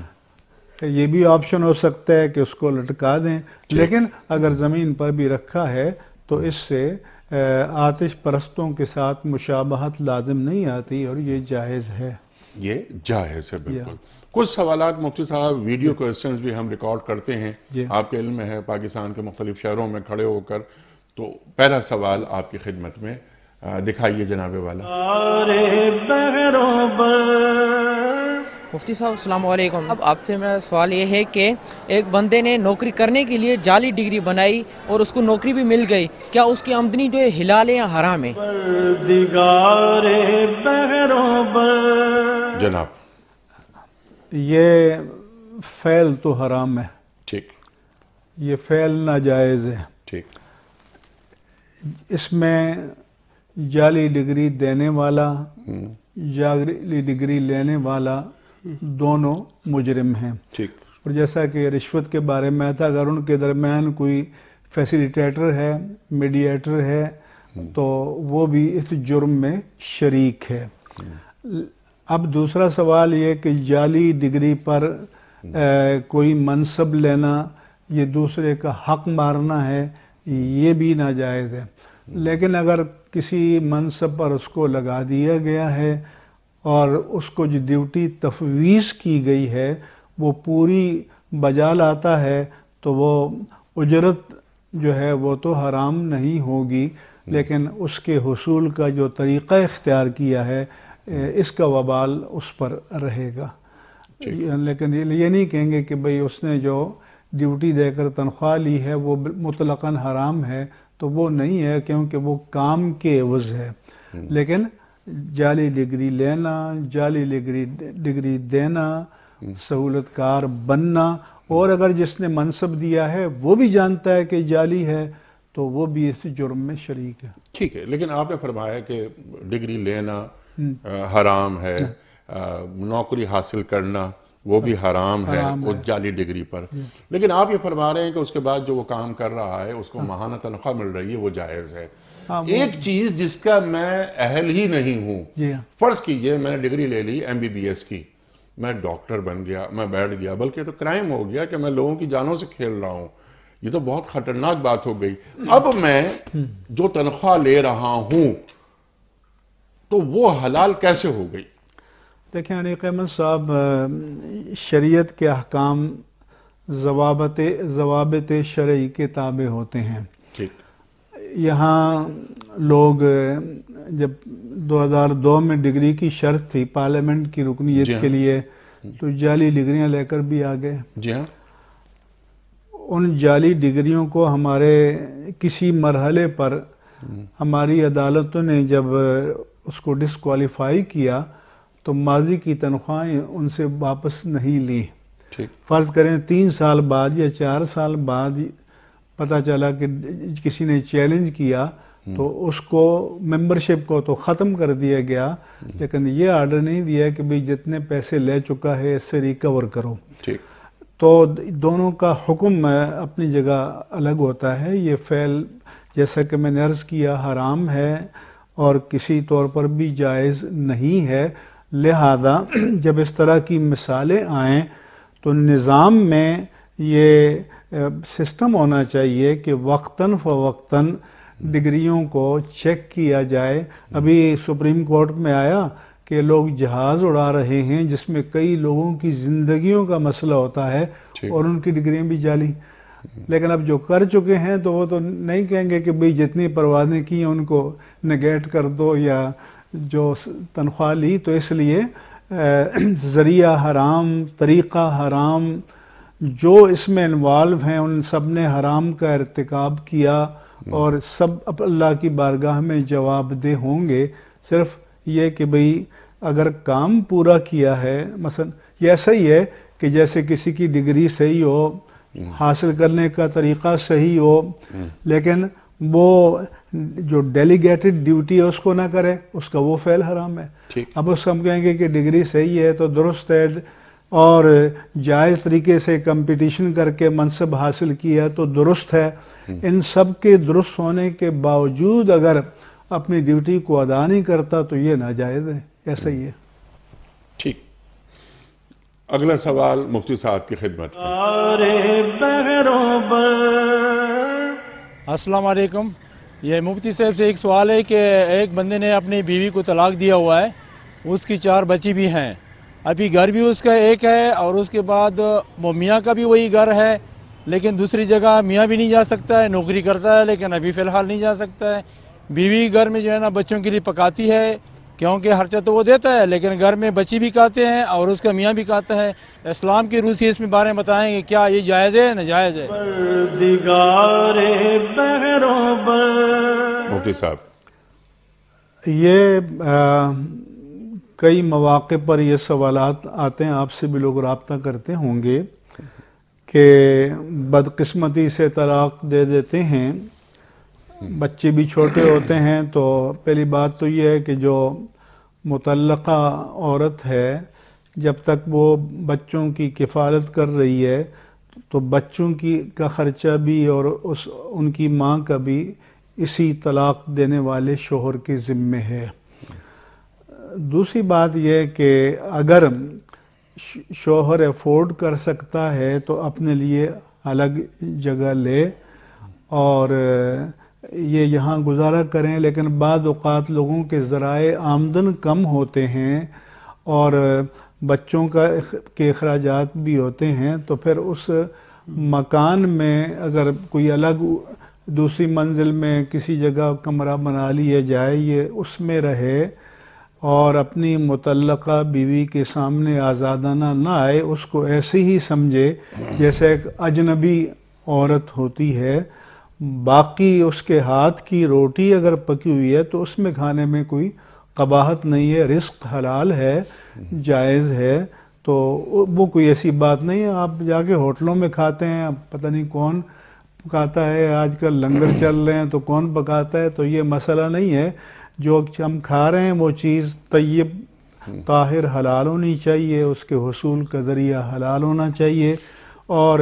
یہ بھی آپشن ہو سکتا ہے کہ اس کو لٹکا دیں، لیکن اگر زمین پر بھی رکھا ہے تو اس سے آتش پرستوں کے ساتھ مشابہت لازم نہیں آتی اور یہ جائز ہے۔ یہ جائز ہے بالکل۔ کچھ سوالات مفتی صاحب ویڈیو کوئسچنز بھی ہم ریکارڈ کرتے ہیں، آپ کے علم میں ہے، پاکستان کے مختلف شہروں میں کھڑے ہو کر۔ تو پہلا سوال آپ کی خدمت میں، دکھائیے جناب والا۔ مفتی صاحب السلام علیکم۔ اب آپ سے میرا سوال یہ ہے کہ ایک بندے نے نوکری کرنے کے لیے جعلی ڈگری بنائی اور اس کو نوکری بھی مل گئی، کیا اس کی آمدنی جو ہے حلال ہے یا حرام ہے؟ جناب یہ فعل تو حرام ہے، ٹھیک، یہ فعل ناجائز ہے. ٹھیک. اس میں جعلی ڈگری دینے والا جعلی ڈگری لینے والا دونوں مجرم ہیں. ٹھیک. اور جیسا کہ رشوت کے بارے میں تھا، اگر ان کے درمیان کوئی فیسیلیٹیٹر ہے، میڈیٹر ہے، تو وہ بھی اس جرم میں شریک ہے. اب دوسرا سوال یہ کہ جعلی ڈگری پر کوئی منصب لینا، یہ دوسرے کا حق مارنا ہے، یہ بھی ناجائز ہے. لیکن اگر کسی منصب پر اس کو لگا دیا گیا ہے اور اس کو جو ڈیوٹی تفویض کی گئی ہے وہ پوری بجا لاتا ہے تو وہ اجرت جو ہے وہ تو حرام نہیں ہوگی، لیکن اس کے حصول کا جو طریقہ اختیار کیا ہے اس کا وبال اس پر رہے گا. لیکن یہ نہیں کہیں گے کہ بھئی اس نے جو ڈیوٹی دے کر تنخواہ لی ہے وہ مطلقاً حرام ہے، تو وہ نہیں ہے، کیونکہ وہ کام کے عوض ہے. لیکن جعلی ڈگری لینا، جعلی ڈگری ڈگری دینا، سہولت کار بننا، اور اگر جس نے منصب دیا ہے وہ بھی جانتا ہے کہ جعلی ہے تو وہ بھی اس جرم میں شریک ہے. ٹھیک ہے. لیکن آپ نے فرمایا کہ ڈگری لینا حرام ہے، نوکری حاصل کرنا وہ بھی حرام ہے اس جعلی ڈگری پر. لیکن آپ یہ فرما رہے ہیں کہ اس کے بعد جو وہ کام کر رہا ہے اس کو ماہانہ تنخواہ مل رہی ہے، وہ جائز ہے. ایک چیز جس کا میں اہل ہی نہیں ہوں، فرض کیجئے میں نے ڈگری لے لی ایم بی بی ایس کی، میں ڈاکٹر بن گیا، میں بیٹھ گیا، بلکہ تو کرائم ہو گیا کہ میں لوگوں کی جانوں سے کھیل رہا ہوں. یہ تو بہت خطرناک بات ہو گئی. اب میں جو تنخواہ لے رہا ہوں تو وہ حلال کیسے ہو گئی؟ دیکھیں انیق احمد صاحب، شریعت کے احکام ضوابط ضوابط شرعی کے تابع ہوتے ہیں. ٹھیک. یہاں لوگ جب دو ہزار دو میں ڈگری کی شرط تھی پارلیمنٹ کی رکنیت کے لیے، تو جعلی ڈگریاں لے کر بھی آ گئے. جی ہاں. ان جعلی ڈگریوں کو ہمارے کسی مرحلے پر ہماری عدالتوں نے جب اس کو ڈسکوالیفائی کیا تو ماضی کی تنخواہیں ان سے واپس نہیں لی. فرض کریں تین سال بعد یا چار سال بعد پتہ چلا کہ کسی نے چیلنج کیا تو اس کو ممبرشپ کو تو ختم کر دیا گیا، لیکن یہ آرڈر نہیں دیا کہ بھئی جتنے پیسے لے چکا ہے اس سے ریکور کرو. تو دونوں کا حکم اپنی جگہ الگ ہوتا ہے. یہ فعل جیسا کہ میں نے عرض کیا حرام ہے اور کسی طور پر بھی جائز نہیں ہے. لہذا جب اس طرح کی مثالیں آئیں تو نظام میں یہ سسٹم ہونا چاہیے کہ وقتاً فوقتاً ڈگریوں کو چیک کیا جائے. ابھی سپریم کورٹ میں آیا کہ لوگ جہاز اڑا رہے ہیں جس میں کئی لوگوں کی زندگیوں کا مسئلہ ہوتا ہے اور ان کی ڈگریاں بھی جعلی. لیکن اب جو کر چکے ہیں تو وہ تو نہیں کہیں گے کہ بھئی جتنی پروازیں کی ہیں ان کو نگیٹ کر دو یا جو تنخواہ لی. تو اس لیے ذریعہ حرام، طریقہ حرام، جو اس میں انوالو ہیں ان سب نے حرام کا ارتکاب کیا اور سب اللہ کی بارگاہ میں جواب دہ ہوں گے. صرف یہ کہ بھئی اگر کام پورا کیا ہے، مثلا یہ ایسا ہی ہے کہ جیسے کسی کی ڈگری صحیح ہو، حاصل کرنے کا طریقہ صحیح ہو، لیکن وہ جو ڈیلیگیٹڈ ڈیوٹی ہے اس کو نہ کرے، اس کا وہ فعل حرام ہے. اب اس کو ہم کہیں گے کہ ڈگری صحیح ہے تو درست ہے اور جائز طریقے سے کمپٹیشن کر کے منصب حاصل کیا تو درست ہے. ان سب کے درست ہونے کے باوجود اگر اپنی ڈیوٹی کو ادا نہیں کرتا تو یہ ناجائز ہے. ایسا ہی ہے. ٹھیک. اگلا سوال مفتی صاحب کی خدمت میں. السلام علیکم. یہ مفتی صاحب سے ایک سوال ہے کہ ایک بندے نے اپنی بیوی کو طلاق دیا ہوا ہے، اس کی چار بچی بھی ہیں، ابھی گھر بھی اس کا ایک ہے اور اس کے بعد وہ میاں کا بھی وہی گھر ہے، لیکن دوسری جگہ میاں بھی نہیں جا سکتا ہے، نوکری کرتا ہے لیکن ابھی فی الحال نہیں جا سکتا ہے. بیوی گھر میں جو ہے نا بچوں کے لیے پکاتی ہے کیونکہ خرچہ تو وہ دیتا ہے، لیکن گھر میں بچی بھی کھاتے ہیں اور اس کا میاں بھی کھاتا ہے. اسلام کی روح سے اس میں بارے میں بتائیں کہ کیا یہ جائز ہے ناجائز ہے؟ مفتی صاحب، یہ کئی مواقع پر یہ سوالات آتے ہیں، آپ سے بھی لوگ رابطہ کرتے ہوں گے کہ بدقسمتی سے طلاق دے دیتے ہیں، بچے بھی چھوٹے ہوتے ہیں، تو پہلی بات تو یہ ہے کہ جو مطلقہ عورت ہے جب تک وہ بچوں کی کفالت کر رہی ہے تو بچوں کی کا خرچہ بھی اور اس ان کی ماں کا بھی اسی طلاق دینے والے شوہر کے ذمے ہے۔ دوسری بات یہ کہ اگر شوہر افورڈ کر سکتا ہے تو اپنے لیے الگ جگہ لے اور یہ یہاں گزارا کریں، لیکن بعض اوقات لوگوں کے ذرائع آمدن کم ہوتے ہیں اور بچوں کا کے اخراجات بھی ہوتے ہیں، تو پھر اس مکان میں اگر کوئی الگ دوسری منزل میں کسی جگہ کمرہ بنا لیا جائے، یہ اس میں رہے اور اپنی مطلقہ بیوی کے سامنے آزادانہ نہ آئے، اس کو ایسے ہی سمجھے جیسے ایک اجنبی عورت ہوتی ہے۔ باقی اس کے ہاتھ کی روٹی اگر پکی ہوئی ہے تو اس میں کھانے میں کوئی قباحت نہیں ہے، رزق حلال ہے، جائز ہے، تو وہ کوئی ایسی بات نہیں ہے۔ آپ جا کے ہوٹلوں میں کھاتے ہیں، اب پتہ نہیں کون پکاتا ہے، آج کل لنگر چل رہے ہیں تو کون پکاتا ہے، تو یہ مسئلہ نہیں ہے۔ جو ہم کھا رہے ہیں وہ چیز طیب طاہر حلال ہونی چاہیے، اس کے حصول کا ذریعہ حلال ہونا چاہیے۔ اور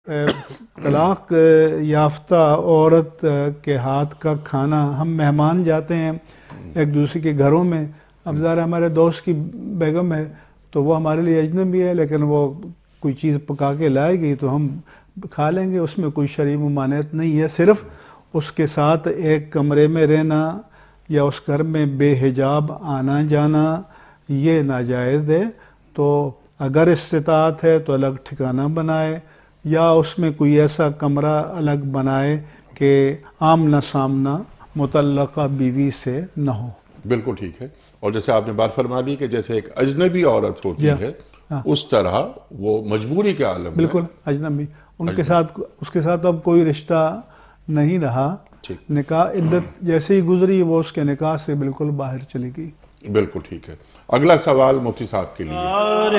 طلاق یافتہ عورت کے ہاتھ کا کھانا، ہم مہمان جاتے ہیں ایک دوسرے کے گھروں میں، اب ذرا ہمارے دوست کی بیگم ہے تو وہ ہمارے لیے اجنبی ہے، لیکن وہ کوئی چیز پکا کے لائے گی تو ہم کھا لیں گے، اس میں کوئی شرعی ممانعت نہیں ہے۔ صرف اس کے ساتھ ایک کمرے میں رہنا یا اس گھر میں بے حجاب آنا جانا یہ ناجائز ہے۔ تو اگر استطاعت ہے تو الگ ٹھکانہ بنائے یا اس میں کوئی ایسا کمرہ الگ بنائے کہ آمنا سامنا مطلقہ بیوی سے نہ ہو۔ بالکل ٹھیک ہے۔ اور جیسے آپ نے بات فرما دی کہ جیسے ایک اجنبی عورت ہوتی ہے اس طرح وہ مجبوری کے عالم میں بالکل اجنبی، ان کے ساتھ اس کے ساتھ اب کوئی رشتہ نہیں رہا، نکاح عدت جیسے ہی گزری وہ اس کے نکاح سے بالکل باہر چلی گئی۔ بالکل ٹھیک ہے۔ اگلا سوال مفتی صاحب کے لیے۔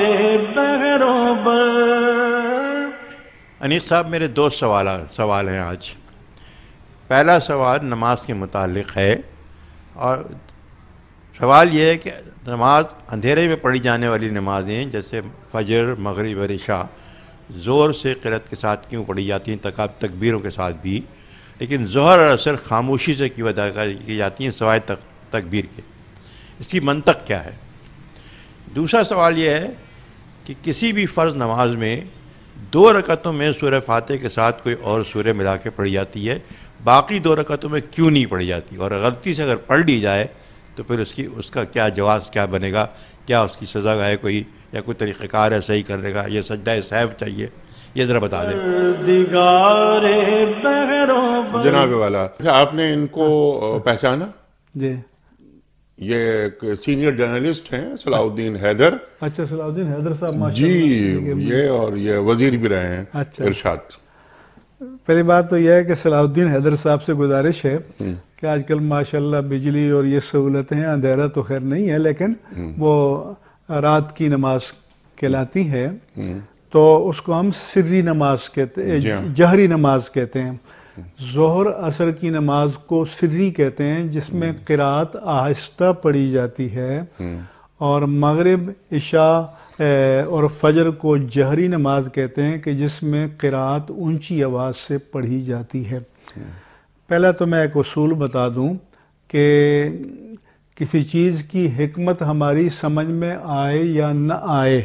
انیق صاحب، میرے دو سوال سوال ہیں آج۔ پہلا سوال نماز کے متعلق ہے، اور سوال یہ ہے کہ نماز اندھیرے میں پڑھی جانے والی نمازیں جیسے فجر، مغرب اور عشاء زور سے قرأت کے ساتھ کیوں پڑھی جاتی ہیں، تکاب تکبیروں کے ساتھ بھی، لیکن ظہر اور عصر خاموشی سے کیوں ادا کی جاتی ہیں سوائے تک تکبیر کے؟ اس کی منطق کیا ہے؟ دوسرا سوال یہ ہے کہ کسی بھی فرض نماز میں دو رکعتوں میں سورہ فاتحہ کے ساتھ کوئی اور سورہ ملا کے پڑھی جاتی ہے، باقی دو رکعتوں میں کیوں نہیں پڑھی جاتی؟ اور غلطی سے اگر پڑھ لی جائے تو پھر اس کی اس کا کیا جواز کیا بنے گا؟ کیا اس کی سزا ہے کوئی، یا کوئی طریقہ کار ہے صحیح کرنے کا، یہ سجدہ سہو چاہیے؟ یہ ذرا بتا دیں جناب والا۔ آپ نے ان کو پہچانا؟ جی، یہ ایک سینئر جرنلسٹ ہیں صلاح الدین حیدر۔ اچھا، صلاح الدین حیدر صاحب جی، یہ اور یہ وزیر بھی رہے ہیں اچھا ارشاد۔ پہلی بات تو یہ ہے کہ صلاح الدین حیدر صاحب سے گزارش ہے کہ آج کل ماشاءاللہ بجلی اور یہ سہولتیں ہیں، اندھیرا تو خیر نہیں ہے لیکن وہ رات کی نماز کہلاتی ہے، تو اس کو ہم سری نماز کہتے ہیں، جہری نماز کہتے ہیں۔ ظہر عصر کی نماز کو سری کہتے ہیں جس میں قرات آہستہ پڑھی جاتی ہے، اور مغرب، عشاء اور فجر کو جہری نماز کہتے ہیں کہ جس میں قرات اونچی آواز سے پڑھی جاتی ہے۔ پہلا تو میں ایک اصول بتا دوں کہ کسی چیز کی حکمت ہماری سمجھ میں آئے یا نہ آئے،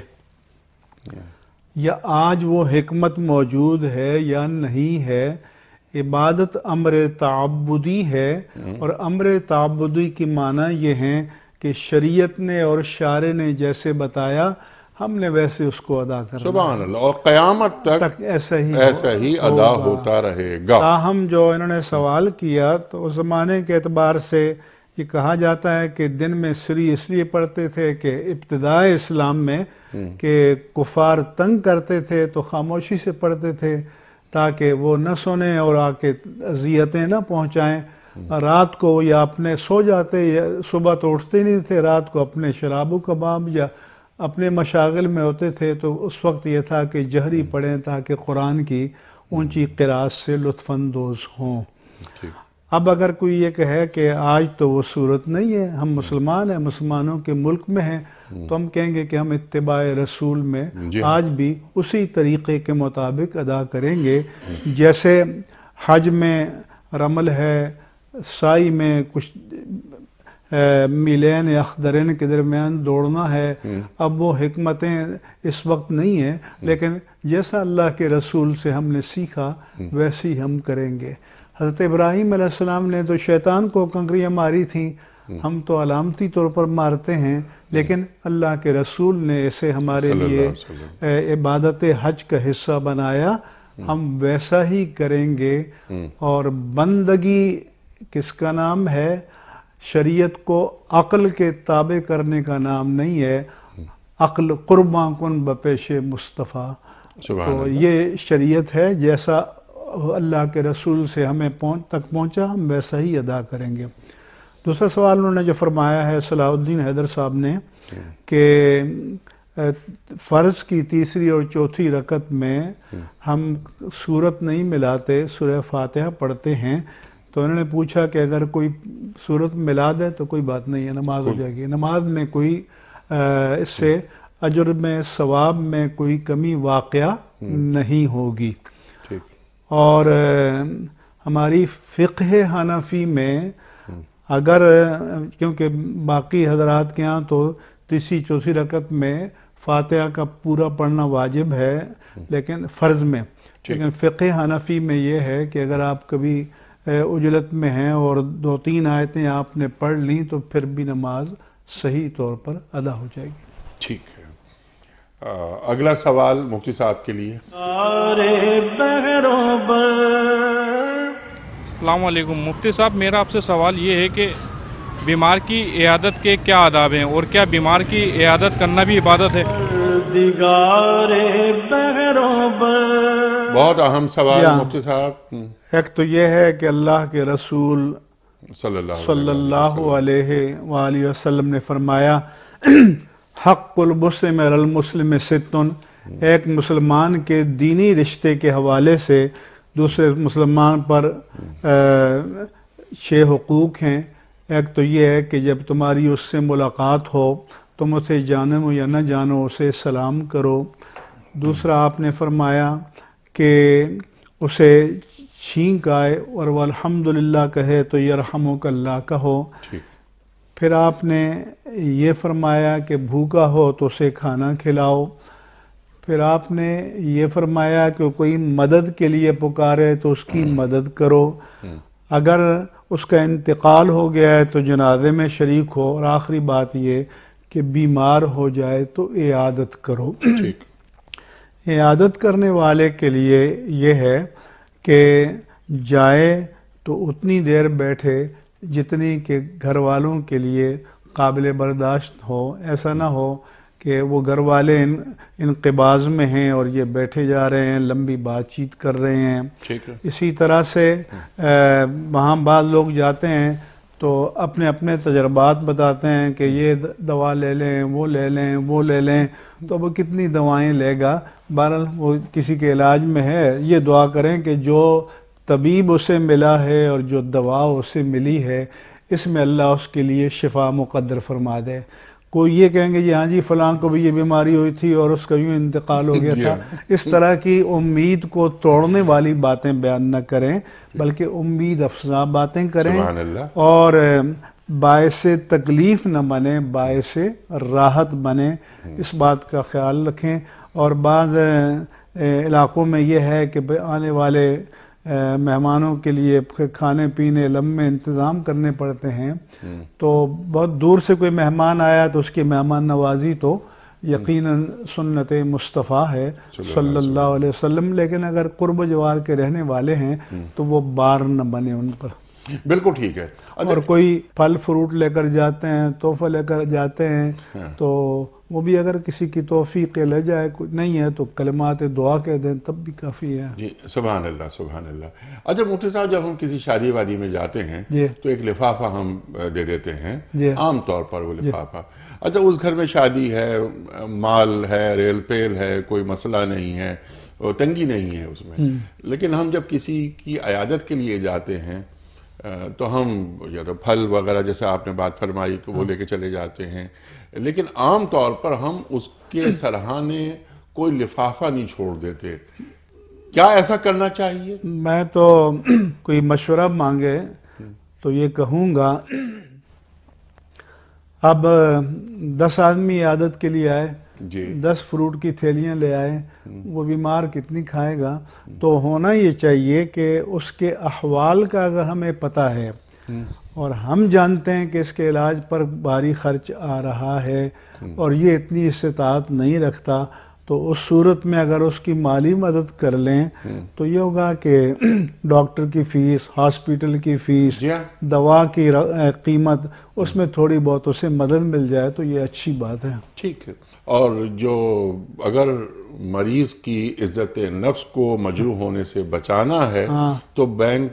یا آج وہ حکمت موجود ہے یا نہیں ہے، عبادت امر تعبدی ہے، اور امر تعبدی کی معنی یہ ہے کہ شریعت نے اور شارع نے جیسے بتایا ہم نے ویسے اس کو ادا کرنا۔ سبحان اللہ، اور قیامت تک ایسا ہی ایسا ہی ادا ہوتا رہے گا۔ تاہم جو انہوں نے سوال کیا تو اس زمانے کے اعتبار سے یہ کہا جاتا ہے کہ دن میں سری اس لیے پڑھتے تھے کہ ابتدائے اسلام میں کہ کفار تنگ کرتے تھے تو خاموشی سے پڑھتے تھے تاکہ وہ نہ سنیں اور آ کے اذیتیں نہ پہنچائیں۔ رات کو یا اپنے سو جاتے یا صبح تو اٹھتے نہیں تھے، رات کو اپنے شراب و کباب یا اپنے مشاغل میں ہوتے تھے تو اس وقت یہ تھا کہ جہری پڑھیں تاکہ قرآن کی اونچی قراءت سے لطف اندوز ہوں۔ اب اگر کوئی یہ کہے کہ آج تو وہ صورت نہیں ہے، ہم مسلمان ہیں، مسلمانوں کے ملک میں ہیں، تو ہم کہیں گے کہ ہم اتباع رسول میں آج بھی اسی طریقے کے مطابق ادا کریں گے، جیسے حج میں رمل ہے، سائی میں کچھ میلین یا اخدرین کے درمیان دوڑنا ہے۔ اب وہ حکمتیں اس وقت نہیں ہیں، لیکن جیسا اللہ کے رسول سے ہم نے سیکھا ویسی ہم کریں گے۔ حضرت ابراہیم علیہ السلام نے تو شیطان کو کنکریاں ماری تھیں، ہم تو علامتی طور پر مارتے ہیں، لیکن اللہ کے رسول نے اسے ہمارے لیے عبادت حج کا حصہ بنایا، ہم ویسا ہی کریں گے۔ اور بندگی کس کا نام ہے؟ شریعت کو عقل کے تابع کرنے کا نام نہیں ہے، عقل قرباں کن بپیش مصطفیٰ۔ تو یہ شریعت ہے، جیسا اللہ کے رسول سے ہمیں تک پہنچا ہم ویسا ہی ادا کریں گے۔ دوسرا سوال انہوں نے جو فرمایا ہے صلاح الدین حیدر صاحب نے کہ فرض کی تیسری اور چوتھی رکعت میں ہم سورت نہیں ملاتے، سورہ فاتحہ پڑھتے ہیں، تو انہوں نے پوچھا کہ اگر کوئی سورت ملا دے تو کوئی بات نہیں ہے، نماز ہو جائے گی، نماز میں کوئی اس سے اجر میں ثواب میں کوئی کمی واقعہ نہیں ہوگی۔ اور ہماری فقہ حنفی میں اگر، کیونکہ باقی حضرات کے ہاں تو تیسری چوتھی رکعت میں فاتحہ کا پورا پڑھنا واجب ہے لیکن فرض میں، لیکن فقہ حنفی میں یہ ہے کہ اگر آپ کبھی عجلت میں ہیں اور دو تین آیتیں آپ نے پڑھ لیں تو پھر بھی نماز صحیح طور پر ادا ہو جائے گی۔ ٹھیک ہے، اگلا سوال مفتی صاحب کے لیے۔ السلام علیکم مفتی صاحب، میرا آپ سے سوال یہ ہے کہ بیمار کی عیادت کے کیا آداب ہیں، اور کیا بیمار کی عیادت کرنا بھی عبادت ہے؟ بہت اہم سوال مفتی صاحب۔ ایک تو یہ ہے کہ اللہ کے رسول صلی اللہ علیہ وآلہ وسلم نے فرمایا حق المسلم علی المسلم ستن، ایک مسلمان کے دینی رشتے کے حوالے سے دوسرے مسلمان پر چھ حقوق ہیں۔ ایک تو یہ ہے کہ جب تمہاری اس سے ملاقات ہو تم اسے جانو یا نہ جانو اسے سلام کرو۔ دوسرا آپ نے فرمایا کہ اسے چھینک آئے اور والحمدللہ کہے تو یرحمک اللہ کہو۔ پھر آپ نے یہ فرمایا کہ بھوکا ہو تو اسے کھانا کھلاؤ۔ پھر آپ نے یہ فرمایا کہ کوئی مدد کے لیے پکارے تو اس کی مدد کرو، اگر اس کا انتقال ہو گیا ہے تو جنازے میں شریک ہو، اور آخری بات یہ کہ بیمار ہو جائے تو عیادت کرو۔ عیادت کرنے والے کے لیے یہ ہے کہ جائے تو اتنی دیر بیٹھے جتنی کہ گھر والوں کے لیے قابل برداشت ہو، ایسا نہ ہو کہ وہ گھر والے انقباض میں ہیں اور یہ بیٹھے جا رہے ہیں، لمبی بات چیت کر رہے ہیں۔ اسی طرح سے وہاں بعض لوگ جاتے ہیں تو اپنے اپنے تجربات بتاتے ہیں کہ یہ دوا لے لیں، وہ لے لیں، وہ لے لیں، تو وہ کتنی دوائیں لے گا؟ بہرحال وہ کسی کے علاج میں ہے، یہ دعا کریں کہ جو طبیب اسے ملا ہے اور جو دوا اسے ملی ہے اس میں اللہ اس کے لیے شفا مقدر فرما دے۔ کوئی یہ کہیں گے جی ہاں جی فلاں کو بھی یہ بیماری ہوئی تھی اور اس کا یوں انتقال ہو گیا تھا، اس طرح کی امید کو توڑنے والی باتیں بیان نہ کریں بلکہ امید افزا باتیں کریں، اور باعث تکلیف نہ بنے، باعث راحت بنے، اس بات کا خیال رکھیں۔ اور بعض علاقوں میں یہ ہے کہ آنے والے مہمانوں کے لیے کھانے پینے لمبے انتظام کرنے پڑتے ہیں، تو بہت دور سے کوئی مہمان آیا تو اس کی مہمان نوازی تو یقیناً سنت مصطفیٰ ہے صلی اللہ علیہ وسلم، لیکن اگر قرب و جوار کے رہنے والے ہیں تو وہ بار نہ بنے ان پر۔ بالکل ٹھیک ہے. اور کوئی پھل فروٹ لے کر جاتے ہیں، تحفہ لے کر جاتے ہیں، تو وہ بھی اگر کسی کی توفیق لے جائے، نہیں ہے تو کلمات دعا کہہ دیں تب بھی کافی ہے. جی سبحان اللہ سبحان اللہ. اچھا مفتی صاحب، جب ہم کسی شادی وادی میں جاتے ہیں تو ایک لفافہ ہم دے دیتے ہیں عام طور پر وہ لفافہ. اچھا اس گھر میں شادی ہے، مال ہے، ریل پیل ہے، کوئی مسئلہ نہیں ہے، تنگی نہیں ہے اس میں، لیکن ہم جب کسی کی عیادت کے لیے جاتے ہیں تو ہم یا تو پھل وغیرہ جیسے آپ نے بات فرمائی کہ وہ لے کے چلے جاتے ہیں، لیکن عام طور پر ہم اس کے سرہانے کوئی لفافہ نہیں چھوڑ دیتے. کیا ایسا کرنا چاہیے؟ میں تو کوئی مشورہ مانگے تو یہ کہوں گا، اب دس آدمی عیادت کے لیے آئے، جی دس فروٹ کی تھیلیاں لے آئے، وہ بیمار کتنی کھائے گا؟ تو ہونا یہ چاہیے کہ اس کے احوال کا اگر ہمیں پتہ ہے اور ہم جانتے ہیں کہ اس کے علاج پر بھاری خرچ آ رہا ہے اور یہ اتنی استطاعت نہیں رکھتا، تو اس صورت میں اگر اس کی مالی مدد کر لیں تو یہ ہوگا کہ ڈاکٹر کی فیس، ہاسپٹل کی فیس، دوا کی قیمت، اس میں تھوڑی بہت اسے مدد مل جائے تو یہ اچھی بات ہے. ٹھیک ہے. اور جو اگر مریض کی عزت نفس کو مجروح ہونے سے بچانا ہے تو بینک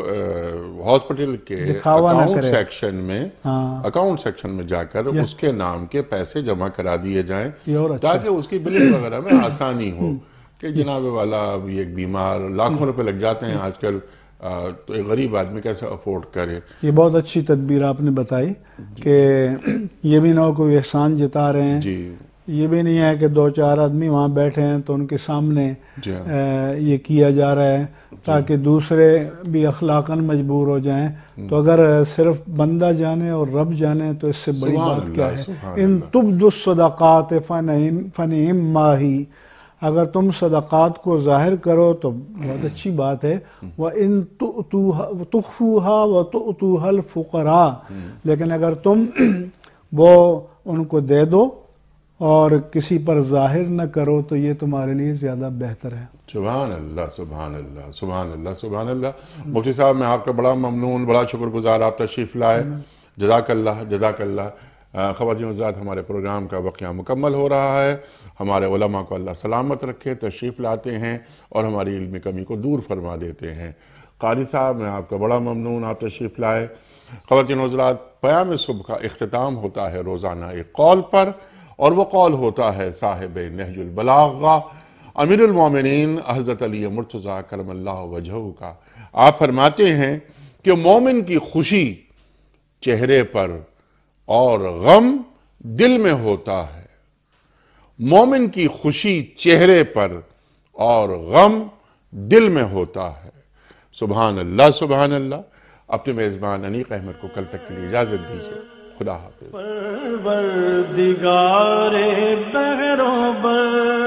ہاسپٹل کے اکاؤنٹ سیکشن میں اکاؤنٹ سیکشن میں جا کر اس کے نام کے پیسے جمع کرا دیے جائیں تاکہ اس کی بلنگ وغیرہ میں آسانی ہو کہ جناب والا ایک بیمار لاکھوں روپے لگ جاتے ہیں آج کل، تو ایک غریب آدمی کیسے افورڈ کرے. یہ بہت اچھی تدبیر آپ نے بتائی کہ یہ بھی نہ ہو کوئی احسان جتا رہے ہیں، جی یہ بھی نہیں ہے کہ دو چار آدمی وہاں بیٹھے ہیں تو ان کے سامنے یہ کیا جا رہا ہے تاکہ دوسرے بھی اخلاقاً مجبور ہو جائیں. تو اگر صرف بندہ جانے اور رب جانے تو اس سے بڑی بات کیا ہے. ان تبدوا الصدقات فنعما ہی، اگر تم صدقات کو ظاہر کرو تو بہت اچھی بات ہے. وَإِن تُخْفُوهَا وَتُؤْتُوهَا الْفُقَرَاءَ، لیکن اگر تم وہ ان کو دے دو اور کسی پر ظاہر نہ کرو تو یہ تمہارے لیے زیادہ بہتر ہے. سبحان اللہ سبحان اللہ سبحان اللہ سبحان اللہ. مفتی صاحب میں آپ کا بڑا ممنون، بڑا شکر گزار، آپ تشریف لائے. جزاک اللہ جزاک اللہ. خواتین حضرات، ہمارے پروگرام کا وقیہ مکمل ہو رہا ہے. ہمارے علماء کو اللہ سلامت رکھے، تشریف لاتے ہیں اور ہماری علمی کمی کو دور فرما دیتے ہیں. قاری صاحب میں آپ کا بڑا ممنون، آپ تشریف لائے. خواتین حضرات، پیام صبح کا اختتام ہوتا ہے روزانہ ایک قول پر، اور وہ قول ہوتا ہے صاحب نہج البلاغہ امیر المومنین حضرت علی مرتضیٰ کرم اللہ وجہہ کا. آپ فرماتے ہیں کہ مومن کی خوشی چہرے پر اور غم دل میں ہوتا ہے. مومن کی خوشی چہرے پر اور غم دل میں ہوتا ہے. سبحان اللہ سبحان اللہ. اپنے میزبان انیق احمد کو کل تک کے لیے اجازت دیجیے. خدا حافظ. پروردگار بہروں بر